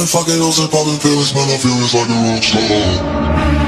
Fucking hoes and popping pills, man, I feel it's like a rock star.